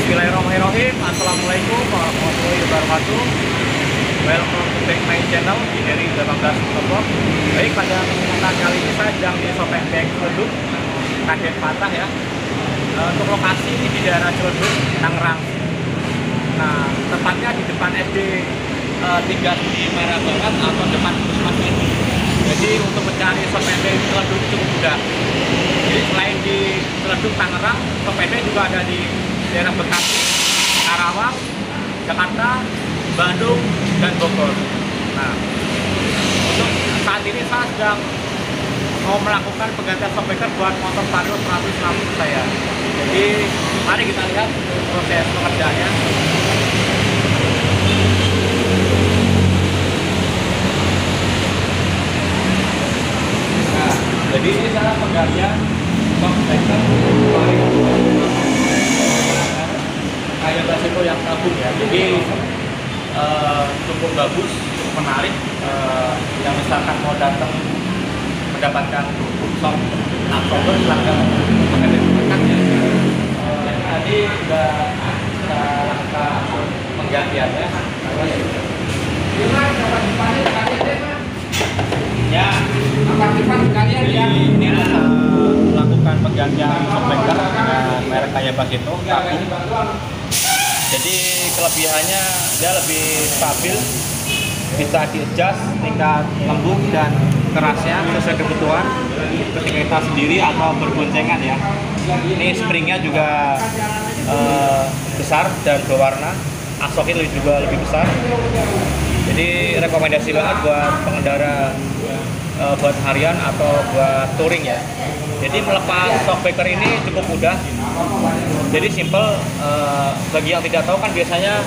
Bismillahirrahmanirrahim. Assalamualaikum warahmatullahi wabarakatuh. Welcome to back my channel di dari 18 Motovlog. Baik, pada kesempatan kali ini saya sedang di Shopee Ciledug, Kaget Patah ya. Untuk lokasi ini di daerah Ciledug, Tangerang. Nah, tepatnya di depan SD 3 di Merah Barat atau depan Puskesmas ini. Jadi untuk mencari Shopee Ciledug cukup mudah. Jadi selain di Ciledug, Tangerang, Shopee juga ada di daerah Bekasi, Karawang, Jakarta, Bandung, dan Bogor. Nah, untuk saat ini saya sedang mau melakukan penggantian shockbreaker buat motor Vario 150 saya. Jadi mari kita lihat proses pengerjaannya. Nah, jadi ini cara penggantian shockbreaker Vario kayak Basito yang tabung ya. Jadi cukup bagus, cukup menarik. Yang misalkan mau datang mendapatkan shock absorber, silahkan mengedepankan ya. Tadi sudah kita lakukan penggantiannya. Ya, ini melakukan penggantian shockbreaker dengan merek kayak Basito tabung. Jadi kelebihannya dia lebih stabil, bisa di-adjust tingkat lembut dan kerasnya sesuai kebutuhan ketika kita sendiri atau berboncengan ya. Ini springnya juga besar dan berwarna, aksoknya juga lebih besar. Jadi rekomendasi banget buat pengendara buat harian atau buat touring ya. Jadi melepas shockbreaker ini cukup mudah. Jadi simple. Bagi yang tidak tahu kan biasanya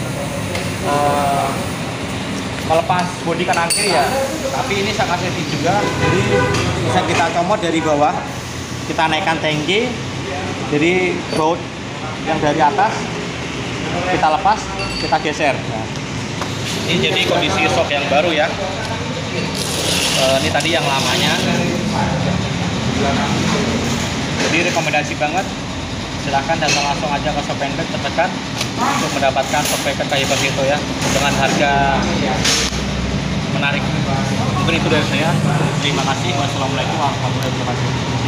melepas bodi kanan kiri ya. Tapi ini sangat safety juga. Jadi bisa kita comot dari bawah, kita naikkan tangki. Jadi baut yang dari atas kita lepas, kita geser. Nah, ini jadi kondisi shock yang baru ya. Ini tadi yang lamanya. Jadi rekomendasi banget, silahkan datang langsung aja ke Shopee terdekat untuk mendapatkan shockbreaker kayak Basito ya, dengan harga menarik. Mungkin itu dari saya. Terima kasih. Wassalamualaikum warahmatullahi wabarakatuh.